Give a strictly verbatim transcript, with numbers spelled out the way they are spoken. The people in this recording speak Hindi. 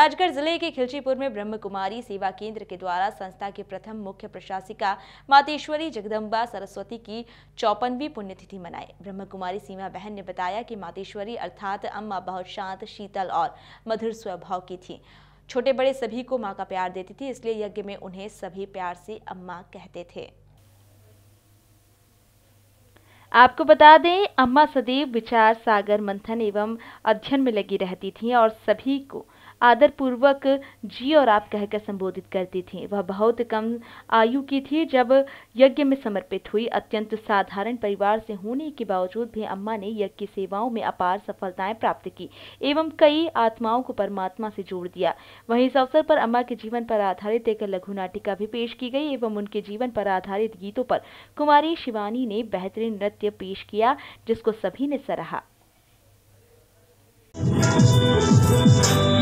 राजगढ़ जिले के खिलचीपुर में ब्रह्म कुमारी सेवा केंद्र के द्वारा संस्था की प्रथम मुख्य प्रशासिका मातेश्वरी जगदम्बा सरस्वती की चौपनवीं पुण्यतिथि मनाई। ब्रह्म कुमारी सीमा बहन ने बताया कि मातेश्वरी अर्थात अम्मा बहुत शांत, शीतल और मधुर स्वभाव की थी। छोटे बड़े सभी को मां का प्यार देती थी, इसलिए यज्ञ में उन्हें सभी प्यार से अम्मा कहते थे। आपको बता दें, अम्मा सदैव विचार सागर मंथन एवं अध्ययन में लगी रहती थीं और सभी को आदर पूर्वक जी और आप कहकर संबोधित करती थीं। वह बहुत कम आयु की थी जब यज्ञ में समर्पित हुई। अत्यंत साधारण परिवार से होने के बावजूद भी अम्मा ने यज्ञ की सेवाओं में अपार सफलताएं प्राप्त की एवं कई आत्माओं को परमात्मा से जोड़ दिया। वहीं इस अवसर पर अम्मा के जीवन पर आधारित एक लघु नाटिका भी पेश की गई एवं उनके जीवन पर आधारित गीतों पर कुमारी शिवानी ने बेहतरीन नृत्य पेश किया, जिसको सभी ने सराहा।